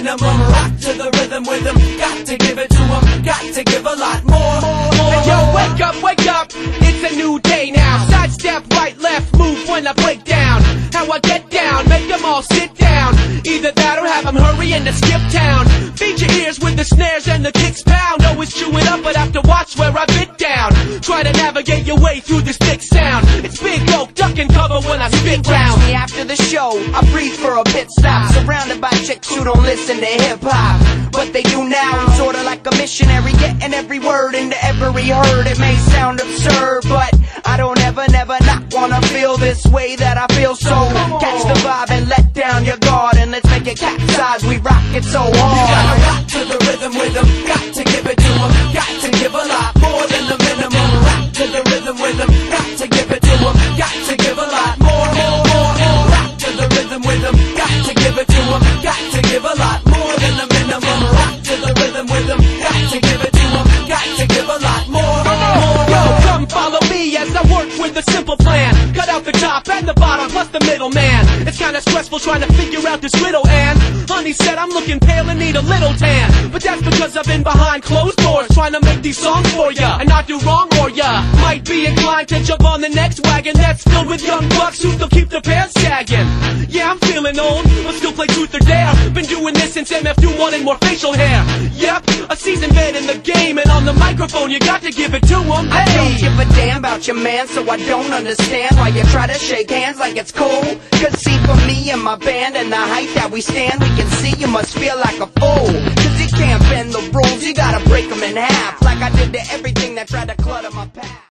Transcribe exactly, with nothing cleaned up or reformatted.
minimum. Rock to the rhythm with them, got to give it to them, got to give a lot more, more. Hey yo, wake up, wake up, it's a new day now. Sidestep, right, left, move when I break down. How I get down, make them all sit down. Either that or have them hurry and to skip town. Feed your ears with the snares and the kicks pound. Always chew it up, but have to watch where I bit down. Try to navigate your way through this thick sound. It's big oak, duck and cover when I spit round. Me after the show, I breathe for a pit stop. Surrounded by chicks who don't listen to hip-hop, but they do now. I'm sorta like a missionary, getting every word into every herd. It may sound absurd, but I don't ever, never not wanna feel this way that I feel. So catch the vibe and let down your guard, and let's make it capsize. We rock it so hard. You gotta rock to the rhythm with them, got to give it to them, got to give a lot more than the minimum. Rock to the rhythm with them, got to give it to them, got to give a lot more, more, more, more. Rock to the rhythm with them, got to give it to them, got to give a lot more than the minimum. Rock to the rhythm with them, got to give it to them, got to give a lot more, more, more. Yo, come follow me as I work with a simple plan. Cut out the top and the bottom plus the middle man. It's kinda stressful trying to figure out this riddle, and honey said I'm looking pale and need a little tan. But that's because I've been behind closed doors trying to make these songs for ya and not do wrong, or ya might be inclined to jump on the next wagon that's filled with young bucks who still keep their pants sagging. Yeah, I'm feeling old, but still play truth or dare. Been doing this since M F two wanted more facial hair. Yep, a seasoned vet in the game, and on the microphone you got to give it to him. I don't give a damn about your man, so I don't understand why you try to shake hands like it's cool. Cause see, for me and my band and the height that we stand, we can see you must feel like a fool. Cause you can't bend the rules, you gotta break them in half. Like I did to everything that tried to